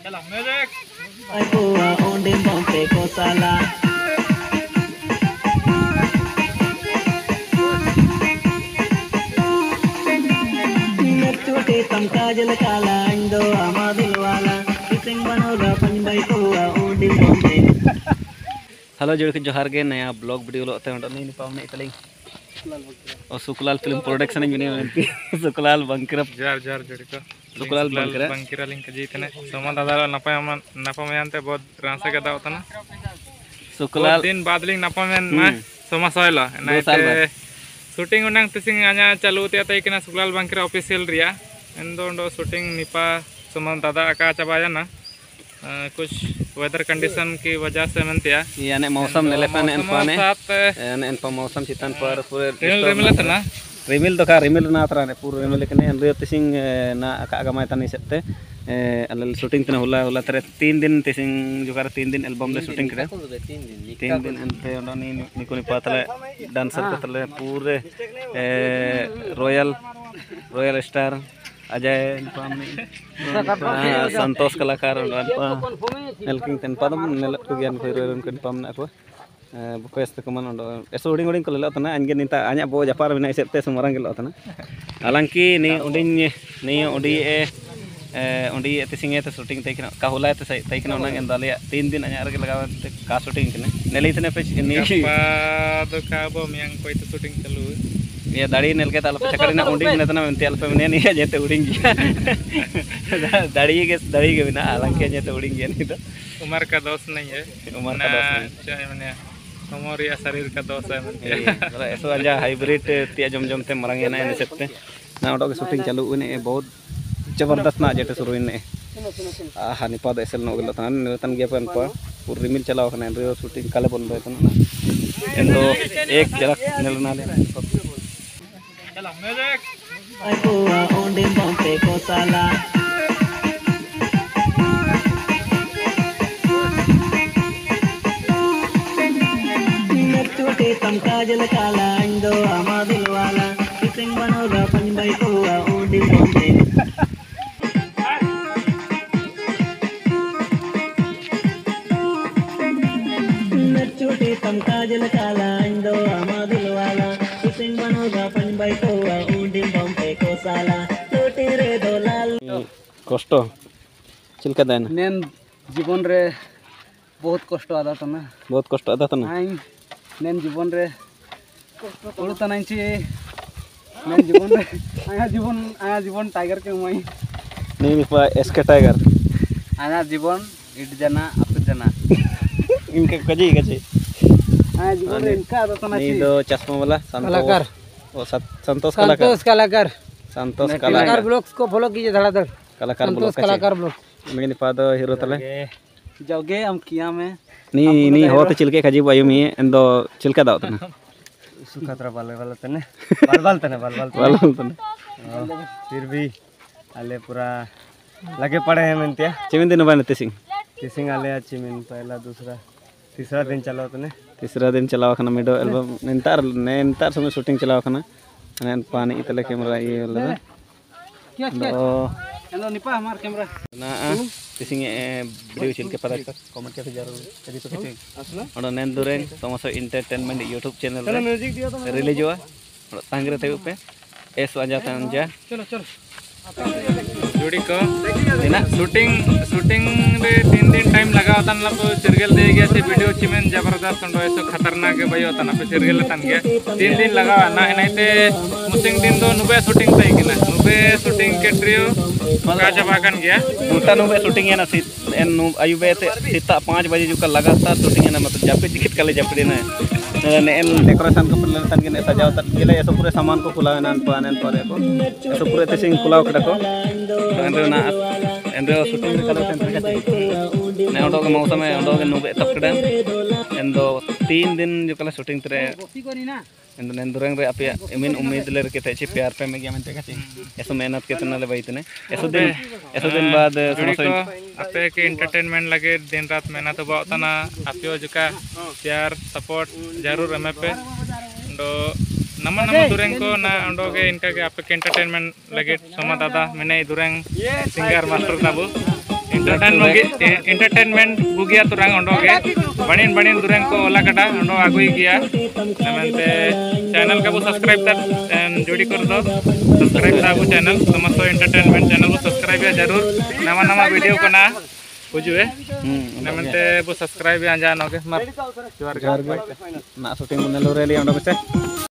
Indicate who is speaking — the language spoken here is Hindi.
Speaker 1: Aku ondem bompe ko salah. Nechute tamkajal kala indo amadil wala. Ising banoga panjai ko ondem bompe.
Speaker 2: Hello जोड़ के जोहार गे नया ब्लॉग वीडियो लो ते उंडा नहीं पावने इतलिंग और Sukhlal film production in Binny Sukhlal बंकिरा
Speaker 3: jar jar जोड़ को
Speaker 2: सुकलाल
Speaker 3: बंकिरा लिंक जीतने सोमा दादा नपामयante बहुत रांसे के दाव तना
Speaker 2: सुकलाल
Speaker 3: दिन बाद लिंग नपामयन मा सोमा सोयला नाइते शूटिंग उनंग तिसिंग आnya चालू ते तई किना सुकलाल बंकिरा ऑफिशियल रिया एंदो उंडो शूटिंग निपा सोमा दादा आका चाबाया ना कुछ वेदर कंडीशन की वजह से मनतिया
Speaker 2: यानी मौसम नेलेपन एनपाने एनपा मौसम चितन पर पूरे
Speaker 3: रिमिल तना
Speaker 2: रिमिल तो का रिमिल ना तराने पूरे रिमिल कने एनरे तिसिंग ना आका गमाय तनी सेते अल शूटिंग तने होला तरे 3 दिन तिसिंग जुगार 3 दिन एल्बम ले शूटिंग करे 3 दिन एनते ओनी निकोनी पातले डांसर को तले पूरे रॉयल स्टार अजय संतोष कलाकार नेलकिंग तेन पदम नेलत को ज्ञान खोय रोन कन पम ना को बकोस तक मन एसो उडिंग उडिंग को लेला तना अनगे निता आ냐 बो जापार बिना सेते सुमरंग गेलो तना हालांकि नी उडिंग नी उडी तिसिंगे ते शूटिंग तैकना का होला ते तैकना उना एंदाले 3 दिन आ냐 रगे लगाव का शूटिंग कने नेली तने पे नी
Speaker 3: तो का बो मियांग कोई तो शूटिंग चालू
Speaker 2: ये दाढ़ी नेल के ताल चकरिना उडिंग नेतना मेनते अल्प मेने नी जेते उडिंग गया दाढ़ी के बिना हालांकि जेते उडिंग गया नहीं तो
Speaker 3: उम्र का दोष नहीं है
Speaker 2: उम्र का दोष नहीं
Speaker 3: चाहे माने उम्र या शरीर का दोष है मनते
Speaker 2: ऐसो आजा हाइब्रिड तिया जम ते मरंगे ना सेते ना ओडो के शूटिंग चालू ने बहुत जबरदस्त ना जेते शुरू ने हानि पद एसल नो गेलो तन नेतन गे पन पर पूरी रिमिल चलाव कने रे शूटिंग काले बन बे तना एंदो एक झलक नेलना ले
Speaker 1: Aku ondem bompe ko salah. Nechute tamkajal kala indo amadil wala. Ising banoga panjai ko ondem bompe. Nechute tamkajal kala indo amadil wala. Ising banoga panjai ko ondem bompe ko salah. Tote re dolal.
Speaker 2: कष्ट चिलका देन
Speaker 4: नेन जीवन रे बहुत कष्ट आदा तना
Speaker 2: बहुत कष्ट आदा तना
Speaker 4: आई नेन जीवन रे ओळु तनांची नेन जीवन रे आया जीवन टाइगर के मई
Speaker 2: नी मिपा एसके टाइगर
Speaker 4: आया जीवन इट जना अप जना
Speaker 2: इनके कजी
Speaker 4: आया जीवन रे इनका आदा तना
Speaker 2: नी दो चश्मा वाला
Speaker 4: कलाकार
Speaker 2: ओ संतोष कलाकार
Speaker 4: संतोष कलाकार ब्लॉग्स को फॉलो कीजिए धड़ाधड़
Speaker 2: कलाकार
Speaker 4: संतोष कलाकार ब्लॉग
Speaker 2: मगे निपा दो हीरो तले
Speaker 4: जाओगे हम किया में
Speaker 2: नी होते चिलके खजी बायु मी एंदो चिलका दाव तना
Speaker 4: सुखतरा बाल तने बाल तने फिर भी आले पूरा लगे पड़े हैं मेंतिया
Speaker 2: चिमिन दिन बाने तिसिंग
Speaker 4: आले चिमिन पहला दूसरा तीसरा दिन चलाओ तने
Speaker 2: तीसरा दिन चलाव खना मिडो एल्बम नेंतार समय शूटिंग चलाव खना अन पानी इतले कैमरा ये लगा
Speaker 4: क्या एंदो निपा हमार कैमरा
Speaker 2: ना तिसिंग वीडियो चिलके पता कमेंट के जरूर कदी तो किछि ओडो नेन दुरेन तमसो एंटरटेनमेंट यूट्यूब चैनल
Speaker 4: चलो म्यूजिक दियो तो
Speaker 2: रिलीज हुआ ओडो तांगरे ते पे एस वंजा तंजा
Speaker 4: चलो
Speaker 3: जोड़ी को दिना शूटिंग रे 3 दिन टाइम लगा तन लब चिरगल दे गया से वीडियो चिमेन जबरदस्त अंडो ऐसो खतरनाक के भयो तन पे चिरगल तन गया 3 दिन लगा ना एनाइते मुसिंग दिन दो नुबे शूटिंग तई किना नुबे शूटिंग के ट्रियो का जबाकन गया
Speaker 2: उल्टा नुबे शूटिंग है ना एन आयुबे ते सीता 5 बजे जुका लगातार शूटिंग है ना मतलब जापे जिकित काले जापड़े ना एन डेकोरेशन को पल्ले तन के सजाव तक गेले ऐसो पूरे सामान को खुलावे ना पानन परे को ऐसो पूरे तिसिंग खुलाव कटा को एंदो शूटिंग कलर टेंपरेचर ने ओडो के मौसम में ओडो के नुबे तपकड़ा एंदो 3 दिन जो कला शूटिंग तरे एंदो नेंदुरंग रे अपया एमिन उम्मीद ले रखे थे प्यार पे में गया मन ते ऐसो मेहनत केतना ले बैतने ऐसो दिन बाद
Speaker 3: अपे के एंटरटेनमेंट लगे दिन रात मेहनत बा तना आपियो जुका प्यार सपोर्ट जरूर हमें पे दो नमन दुरेंग को ना अंडो के इनका के आपके एंटरटेनमेंट लगे सोमा दादा मैंने दुरेंग सिंगर मास्टर ताबू entertainment bugia turang ondoge banin durang ko ola kada ondo agui kia namante channel ka bu subscribe tar jodi kor do subscribe ta bu channel samasto entertainment channel bu subscribe ya jarur nama video ko na bujue namante bu subscribe ya anjan oke mar
Speaker 2: nak syuting bunelo reli ondo bese